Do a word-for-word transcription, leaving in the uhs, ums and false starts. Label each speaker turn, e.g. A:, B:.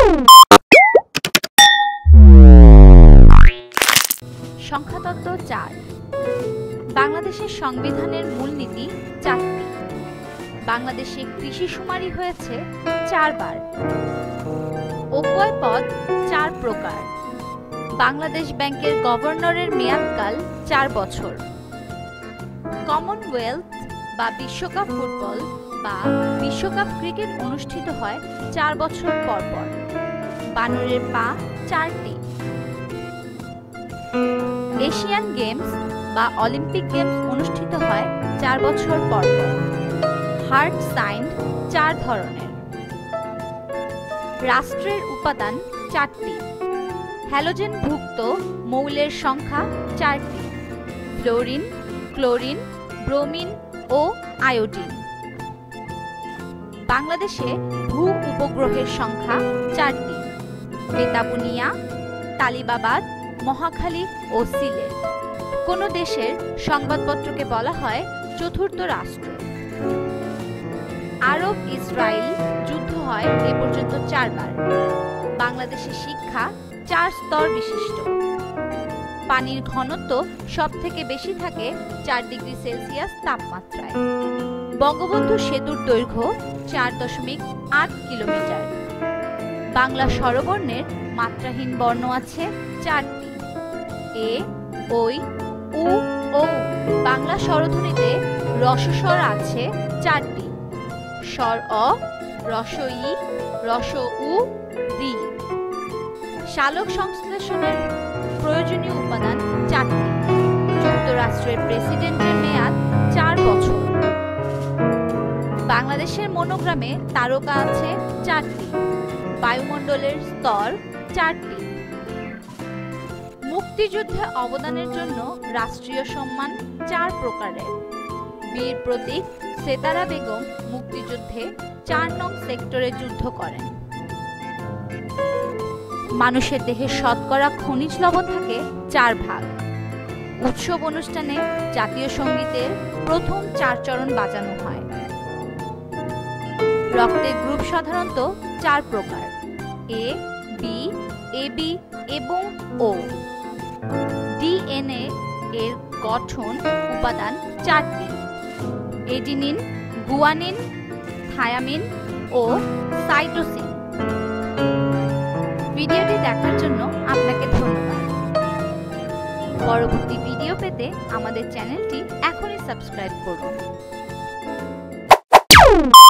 A: সংখ্যাতত্ত্ব চার। বাংলাদেশের সংবিধানের মূলনীতি চারটি। বাংলাদেশে কৃষি শুমারি হয়েছে চারবার। অব্যয় পদ চার প্রকার। বাংলাদেশ ব্যাংকের গভর্নরের মেয়াদকাল চার বছর। কমনওয়েলথ বা বিশ্বকাপ ফুটবল বা বিশ্বকাপ ক্রিকেট অনুষ্ঠিত হয় চার বছর পর পর। বানরের পা চারটি। এশিয়ান গেমস বা অলিম্পিক গেমস অনুষ্ঠিত হয় চার বছর পর পর। হার্ট সাইন্ড চার ধরনের। রাষ্ট্রের উপাদান চারটি। হ্যালোজেনভুক্ত মৌলের সংখ্যা চারটি। ফ্লোরিন, ক্লোরিন, ব্রোমিন ও আয়োডিন। বাংলাদেশে ভূ উপগ্রহের সংখ্যা চারটি। বেতাবুনিয়া, তালিবাবাদ, মহাখালী ও সিলেট। কোন দেশের সংবাদপত্রকে বলা হয় চতুর্থ রাষ্ট্র। আরব ইসরায়েল যুদ্ধ হয় এ পর্যন্ত চারবার। বাংলাদেশের শিক্ষা চার স্তর বিশিষ্ট। পানির ঘনত্ব সব থেকে বেশি থাকে চার ডিগ্রি সেলসিয়াস তাপমাত্রায়। বঙ্গবন্ধু সেতুর দৈর্ঘ্য চার দশমিক আট কিলোমিটার। বাংলা স্বরবর্ণের মাত্রাহীন বর্ণ আছে চারটি। এ, ওই, উ, ও। বাংলা স্বরধ্বনিতে রসস্বর আছে চারটি। স্বর অ, রস ই, রস উ, রি। শালক সংশ্লেষণের প্রয়োজনীয় উপাদান চারটি। যুক্তরাষ্ট্রের প্রেসিডেন্টের মেয়াদ চার বছর। বাংলাদেশের মনোগ্রামে তারকা আছে চারটি। বায়ুমণ্ডলের স্তর চারটি। মুক্তিযুদ্ধে অবদানের জন্য রাষ্ট্রীয় সম্মান চার প্রকারের। বীর প্রতীক সেতারা বেগম মুক্তিযুদ্ধে চার নং সেক্টরে যুদ্ধ করেন। মানুষের দেহে শতকরা খনিজ লবণ থাকে চার ভাগ। উৎসব অনুষ্ঠানে জাতীয় সঙ্গীতের প্রথম চার চরণ বাজানো হয়। রক্তের গ্রুপ সাধারণত চার প্রকার: এ, বি, এবি এবং ও। ডিএনএ এর গঠন উপাদান চারটি: এডিনিন, গুয়ানিন, থায়ামিন ও সাইটোসিন। ভিডিওটি দেখার জন্য আপনাকে ধন্যবাদ। পরবর্তী ভিডিও পেতে আমাদের চ্যানেলটি এখনই সাবস্ক্রাইব করুন।